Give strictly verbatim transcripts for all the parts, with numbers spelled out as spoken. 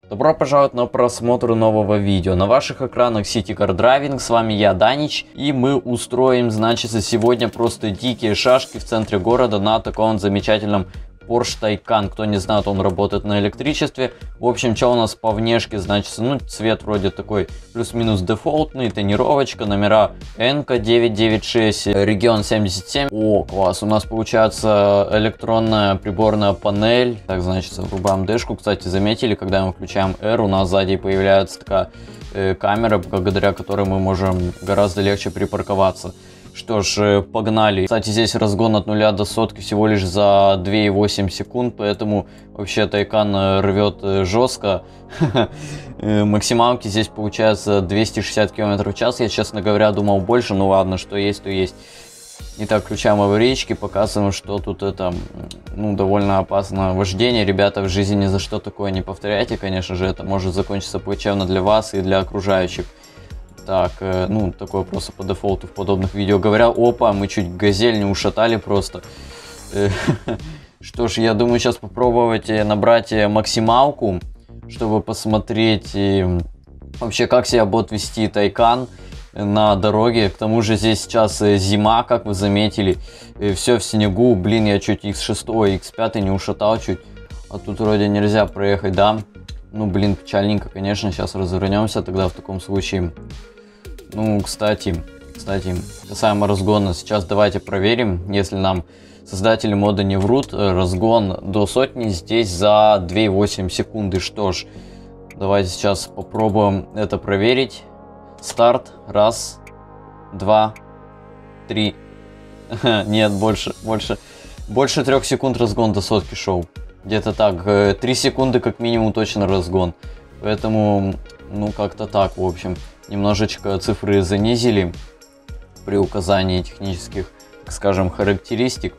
Добро пожаловать на просмотр нового видео. На ваших экранах City Car Driving, с вами я, Данич. И мы устроим, значит, сегодня просто дикие шашки в центре города на таком замечательном Porsche Taycan. Кто не знает, он работает на электричестве. В общем, что у нас по внешке, значит, ну, цвет вроде такой плюс-минус дефолтный, тонировочка, номера эн ка девятьсот девяносто шесть, регион семьдесят семь. О, класс, у нас получается электронная приборная панель. Так, значит, врубаем дэшку. Кстати, заметили, когда мы включаем R, у нас сзади появляется такая э, камера, благодаря которой мы можем гораздо легче припарковаться. Что ж, погнали. Кстати, здесь разгон от нуля до сотки всего лишь за две и восемь секунд, поэтому вообще Taycan рвет жестко. Максималки здесь получается двести шестьдесят километров в час. Я, честно говоря, думал больше, ну ладно, что есть, то есть. Итак, включаем аварийки, показываем, что тут это, ну, довольно опасное вождение. Ребята, в жизни ни за что такое не повторяйте, конечно же, это может закончиться плачевно для вас и для окружающих. Так, э, ну, такое просто по дефолту в подобных видео. Говоря, опа, мы чуть газель не ушатали просто. Что ж, я думаю, сейчас попробовать набрать максималку, чтобы посмотреть вообще, как себя будет вести Taycan на дороге. К тому же здесь сейчас зима, как вы заметили. Все в снегу. Блин, я чуть икс шесть, икс пять не ушатал чуть. А тут вроде нельзя проехать, да? Ну, блин, печальненько, конечно. Сейчас развернемся тогда в таком случае. Ну, кстати, кстати, касаемо разгона, сейчас давайте проверим, если нам создатели мода не врут, разгон до сотни здесь за две и восемь секунды. Что ж, давайте сейчас попробуем это проверить. Старт, раз, два, три. Нет, больше, больше, больше трех секунд разгон до сотки шел. Где-то так, три секунды как минимум точно разгон. Поэтому, ну, как-то так, в общем. Немножечко цифры занизили при указании технических, так скажем, характеристик.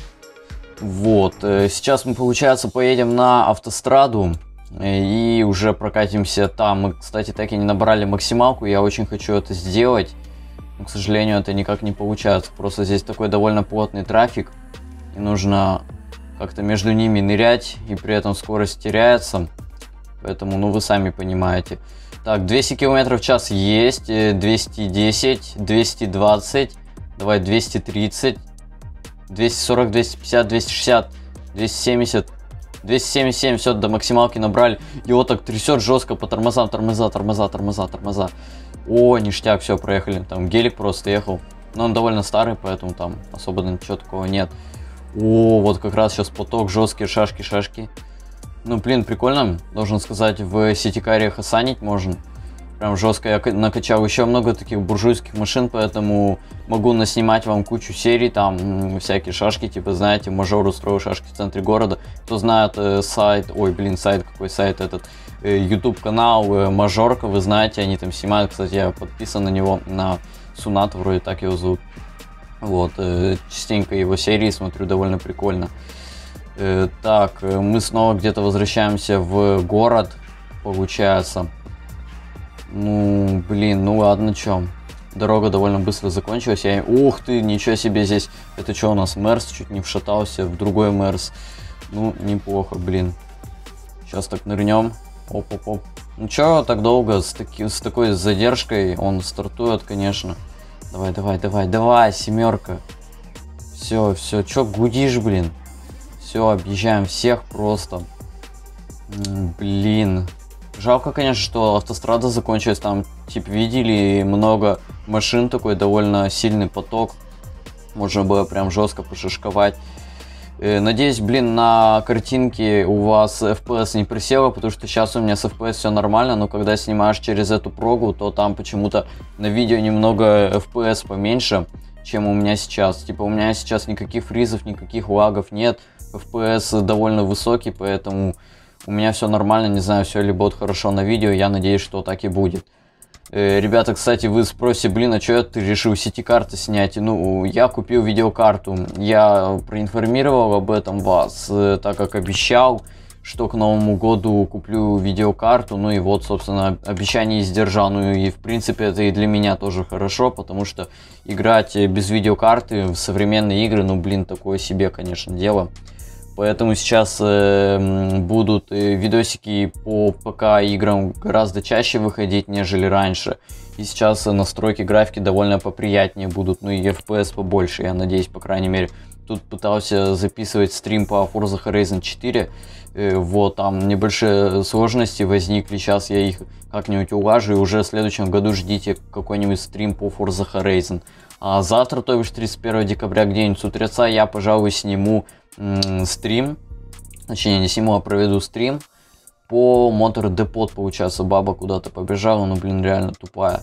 Вот, сейчас мы, получается, поедем на автостраду и уже прокатимся там. Мы, кстати, так и не набрали максималку, я очень хочу это сделать, но, к сожалению, это никак не получается. Просто здесь такой довольно плотный трафик, и нужно как-то между ними нырять, и при этом скорость теряется. Поэтому, ну, вы сами понимаете. Так, двести километров в час есть, двести десять, двести двадцать, давай двести тридцать, двести сорок, двести пятьдесят, двести шестьдесят, двести семьдесят, двести семьдесят семь, все, до максималки набрали. Его так трясет жестко по тормозам, тормоза, тормоза, тормоза, тормоза. О, ништяк, все, проехали. Там гелик просто ехал, но он довольно старый, поэтому там особо ничего такого нет. О, вот как раз сейчас поток, жесткие шашки, шашки. Ну, блин, прикольно, должен сказать, в City Car хасанить можно. Прям жестко я накачал еще много таких буржуйских машин, поэтому могу наснимать вам кучу серий, там всякие шашки, типа, знаете, мажор устроил шашки в центре города. Кто знает э, сайт, ой, блин, сайт, какой сайт этот, э, YouTube канал э, Мажорка, вы знаете, они там снимают, кстати, я подписан на него, на Сунат, вроде так его зовут. Вот, э, частенько его серии смотрю, довольно прикольно. Э, так, мы снова где-то возвращаемся в город, получается. Ну, блин, ну ладно, чё. Дорога довольно быстро закончилась. Я... Ух ты, ничего себе здесь. Это что у нас, Мерс чуть не вшатался в другой Мерс. Ну, неплохо, блин. Сейчас так нырнем. Оп-оп-оп. Ну чё так долго, с, таки... с такой задержкой он стартует, конечно. Давай, давай, давай, давай, семерка. Все, все, чё гудишь, блин. Все, объезжаем всех просто. Блин. Жалко, конечно, что автострада закончилась. Там, типа, видели много машин, такой довольно сильный поток. Можно было прям жестко пошишковать. Надеюсь, блин, на картинке у вас эф пи эс не присело, потому что сейчас у меня с эф пи эс все нормально, но когда снимаешь через эту прогу, то там почему-то на видео немного эф пи эс поменьше, чем у меня сейчас. Типа, у меня сейчас никаких фризов, никаких лагов нет. эф пи эс довольно высокий, поэтому у меня все нормально, не знаю, все ли будет хорошо на видео, я надеюсь, что так и будет. Э, ребята, кстати, вы спросите, блин, а что ты решил сити-карты снять? Ну, я купил видеокарту, я проинформировал об этом вас, э, так как обещал, что к Новому году куплю видеокарту, ну и вот, собственно, обещание сдержал, ну и в принципе это и для меня тоже хорошо, потому что играть без видеокарты в современные игры, ну, блин, такое себе, конечно, дело. Поэтому сейчас э, будут э, видосики по ПК играм гораздо чаще выходить, нежели раньше. И сейчас э, настройки графики довольно поприятнее будут, ну и эф пи эс побольше, я надеюсь, по крайней мере. Тут пытался записывать стрим по Forza Horizon четыре, э, вот, там небольшие сложности возникли, сейчас я их как-нибудь улажу, и уже в следующем году ждите какой-нибудь стрим по Forza Horizon. А завтра, то бишь тридцать первого декабря, где-нибудь с утреца, я, пожалуй, сниму м, стрим, точнее, не сниму, а проведу стрим по Motor Depot, получается, баба куда-то побежала, ну, блин, реально тупая.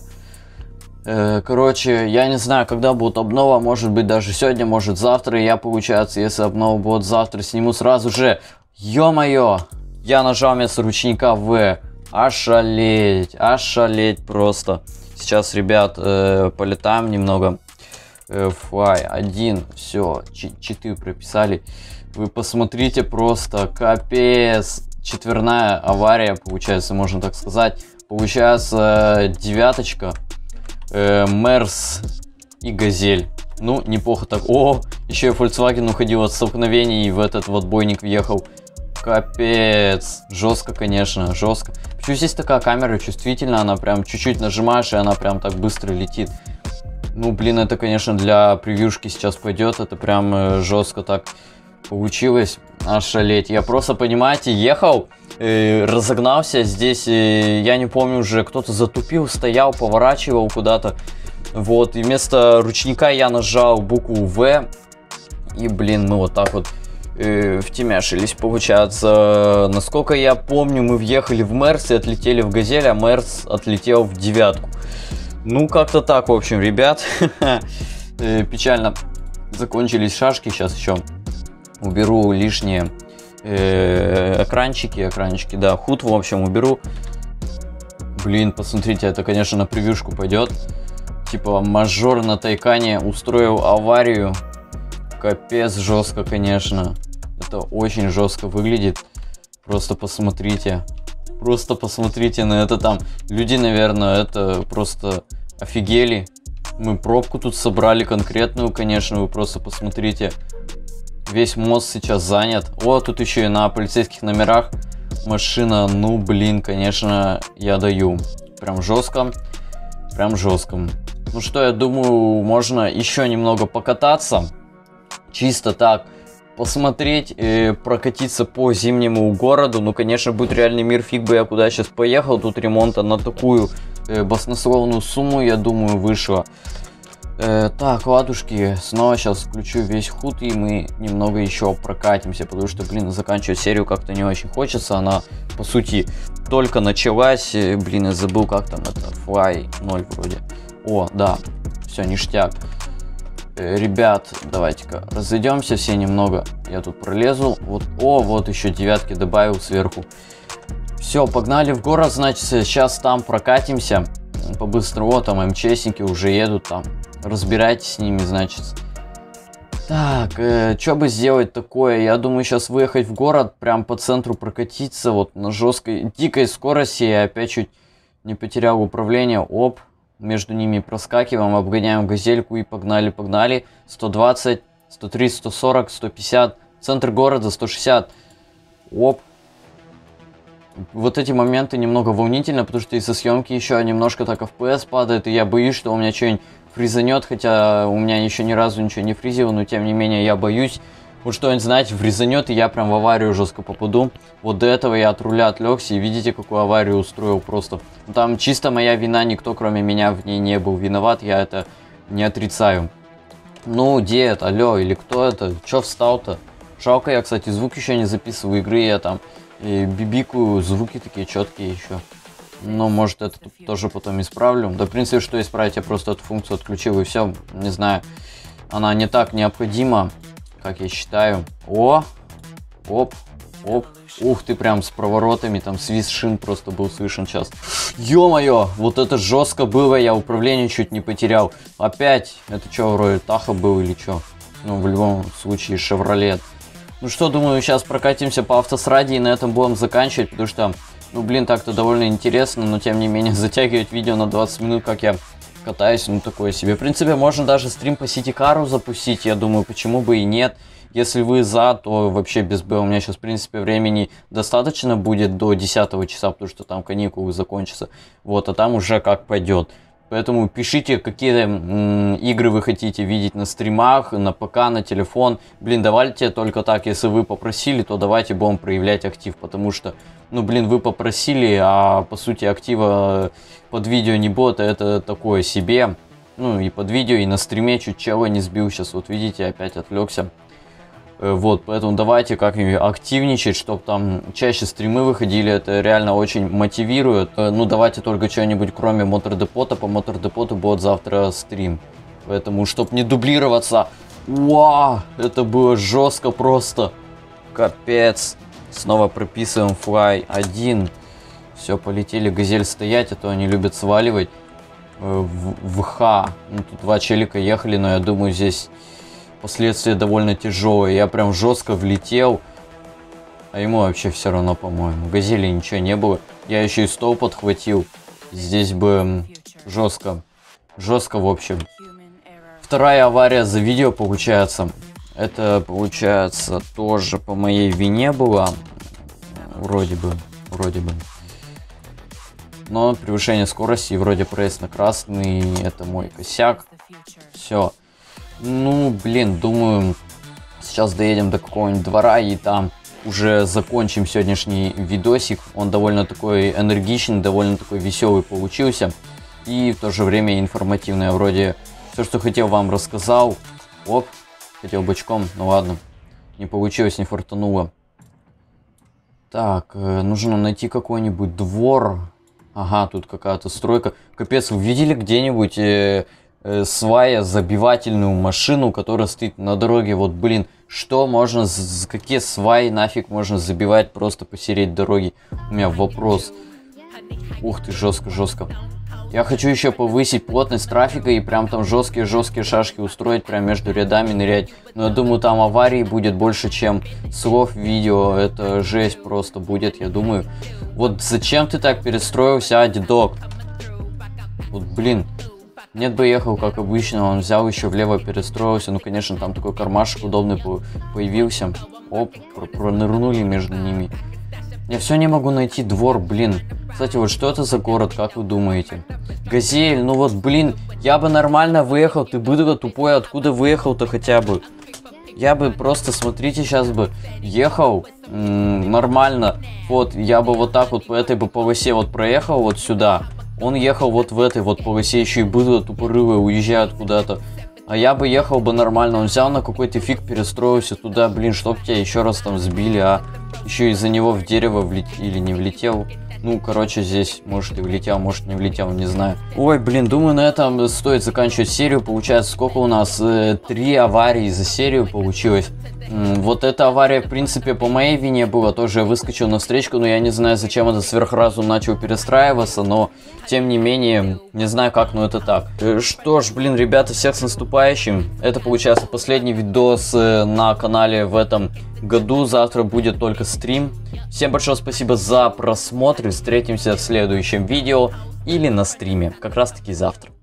Э, короче, я не знаю, когда будет обнова, может быть, даже сегодня, может, завтра, я, получается, если обнова будет завтра, сниму сразу же. Ё-моё, я нажал вместо ручника В, ошалеть, ошалеть просто. Сейчас, ребят, э, полетаем немного. Fly один, все, читы прописали. Вы посмотрите, просто капец. Четверная авария, получается, можно так сказать. Получается, девяточка, э, Мерс и Газель. Ну, неплохо так. О, еще и Volkswagen уходил от столкновений и в этот вот бойник въехал. Капец. Жестко, конечно, жестко. Почему здесь такая камера чувствительная? Она прям чуть-чуть нажимаешь, и она прям так быстро летит. Ну, блин, это, конечно, для превьюшки сейчас пойдет. Это прям э, жестко так получилось. Ошалеть. Я просто, понимаете, ехал, э, разогнался. Здесь, э, я не помню уже, кто-то затупил, стоял, поворачивал куда-то. Вот, и вместо ручника я нажал букву В. И, блин, мы вот так вот э, втемяшились, получается. Насколько я помню, мы въехали в Мерс и отлетели в Газель, а Мерс отлетел в девятку. Ну, как-то так, в общем, ребят. Печально закончились шашки. Сейчас еще уберу лишние э, экранчики. Экранчики, да, худ, в общем, уберу. Блин, посмотрите, это, конечно, на превьюшку пойдет. Типа, мажор на Тайкане устроил аварию. Капец, жестко, конечно. Это очень жестко выглядит. Просто посмотрите. Просто посмотрите на это там. Люди, наверное, это просто офигели. Мы пробку тут собрали конкретную, конечно. Вы просто посмотрите. Весь мост сейчас занят. О, тут еще и на полицейских номерах машина. Ну, блин, конечно, я даю. Прям жестко. Прям жестко. Ну что, я думаю, можно еще немного покататься. Чисто так. Посмотреть, э, прокатиться по зимнему городу. Ну, конечно, будет реальный мир, фиг бы я куда сейчас поехал. Тут ремонта на такую э, баснословную сумму, я думаю, вышло. Э, так, ладушки, снова сейчас включу весь худ, и мы немного еще прокатимся. Потому что, блин, заканчивать серию как-то не очень хочется. Она, по сути, только началась. Блин, я забыл, как там это. Fly ноль вроде. О, да, все, ништяк. Ребят, давайте-ка разойдемся все немного. Я тут пролезу. Вот, о, вот еще девятки добавил сверху. Все, погнали в город, значит, сейчас там прокатимся. По-быстрому, там МЧСники уже едут там. Разбирайтесь с ними, значит. Так, э, что бы сделать такое? Я думаю, сейчас выехать в город, прям по центру прокатиться, вот на жесткой, дикой скорости. Я опять чуть не потерял управление. Оп. Между ними проскакиваем, обгоняем газельку и погнали, погнали. сто двадцать, сто тридцать, сто сорок, сто пятьдесят. Центр города сто шестьдесят. Оп. Вот эти моменты немного волнительно, потому что из-за съемки еще немножко так эф пи эс падает. И я боюсь, что у меня что-нибудь фризанет. Хотя у меня еще ни разу ничего не фризило, но тем не менее я боюсь. Вот что-нибудь, знаете, врезанет, и я прям в аварию жестко попаду. Вот до этого я от руля отвлекся, и видите, какую аварию устроил просто. Там чисто моя вина, никто кроме меня в ней не был виноват, я это не отрицаю. Ну, дед, алло, или кто это? Чё встал-то? Жалко, я, кстати, звук еще не записываю игры, я там и бибикую, звуки такие четкие еще. Но, может, это тоже потом исправлю. Да, в принципе, что исправить, я просто эту функцию отключил, и все, не знаю. Она не так необходима, как я считаю. О! Оп! Оп! Ух ты, прям с проворотами, там свист шин просто был слышен сейчас. Ё-моё! Вот это жестко было, я управление чуть не потерял. Опять! Это что, вроде Таха был или что? Ну, в любом случае, Шевролет. Ну что, думаю, сейчас прокатимся по автостраде и на этом будем заканчивать, потому что, ну, блин, так-то довольно интересно, но тем не менее затягивать видео на двадцать минут, как я катаюсь, ну такое себе. В принципе, можно даже стрим по Сити-кару запустить, я думаю, почему бы и нет. Если вы за, то вообще без Б. У меня сейчас, в принципе, времени достаточно будет до десятого часа, потому что там каникулы закончатся. Вот, а там уже как пойдет. Поэтому пишите, какие м, игры вы хотите видеть на стримах, на ПК, на телефон. Блин, давайте только так, если вы попросили, то давайте будем проявлять актив. Потому что, ну блин, вы попросили, а по сути актива под видео не будет, это такое себе. Ну и под видео, и на стриме чуть чего не сбил. Сейчас вот видите, опять отвлекся. Вот, поэтому давайте как-нибудь активничать, чтобы там чаще стримы выходили, это реально очень мотивирует. Ну, давайте только что-нибудь кроме Мотордепота, по Мотордепоту будет завтра стрим. Поэтому, чтобы не дублироваться, вау, это было жестко просто, капец. Снова прописываем флай один, все, полетели, газель стоять, а то они любят сваливать. В, в Х, ну, тут два челика ехали, но я думаю, здесь... Последствия довольно тяжелые. Я прям жестко влетел. А ему вообще все равно, по-моему. В газели ничего не было. Я еще и стол подхватил. Здесь бы жестко. Жестко, в общем. Вторая авария за видео получается. Это, получается, тоже по моей вине была. Вроде бы. Вроде бы. Но превышение скорости и вроде проезд на красный. Это мой косяк. Все. Ну, блин, думаю, сейчас доедем до какого-нибудь двора и там уже закончим сегодняшний видосик. Он довольно такой энергичный, довольно такой веселый получился. И в то же время информативный. Я вроде все, что хотел, вам рассказал. Оп, хотел бочком, ну ладно. Не получилось, не фартануло. Так, нужно найти какой-нибудь двор. Ага, тут какая-то стройка. Капец, вы видели где-нибудь... Э свая забивательную машину, которая стоит на дороге? Вот, блин, что можно, какие сваи нафиг можно забивать просто посередине дороги? У меня вопрос. Ух ты, жестко, жестко. Я хочу еще повысить плотность трафика и прям там жесткие-жесткие шашки устроить, прям между рядами нырять. Но я думаю, там аварий будет больше, чем слов в видео. Это жесть просто будет, я думаю. Вот зачем ты так перестроился, а, дедок? Вот, блин. Нет бы ехал, как обычно, он взял еще влево, перестроился. Ну, конечно, там такой кармашек удобный появился. Оп, пронырнули между ними. Я все не могу найти двор, блин. Кстати, вот что это за город, как вы думаете? Газель, ну вот, блин, я бы нормально выехал. Ты быдло тупой, откуда выехал-то хотя бы? Я бы просто, смотрите, сейчас бы ехал нормально. Вот, я бы вот так вот по этой бы полосе вот проехал вот сюда. Он ехал вот в этой вот полосе, еще и быдло тупорылое уезжают куда-то. А я бы ехал бы нормально. Он взял на какой-то фиг, перестроился туда. Блин, чтоб тебя еще раз там сбили, а еще из-за него в дерево влетел или не влетел. Ну, короче, здесь, может, и влетел, может, не влетел, не знаю. Ой, блин, думаю, на этом стоит заканчивать серию. Получается, сколько у нас? Э, три аварии за серию получилось. М-м, вот эта авария, в принципе, по моей вине была. Тоже я выскочил на встречку, но я не знаю, зачем это сверхразум начал перестраиваться. Но, тем не менее, не знаю как, но это так. Э, что ж, блин, ребята, всех с наступающим. Это, получается, последний видос э, на канале в этом году. Завтра будет только стрим. Всем большое спасибо за просмотр. Встретимся в следующем видео или на стриме. Как раз таки завтра.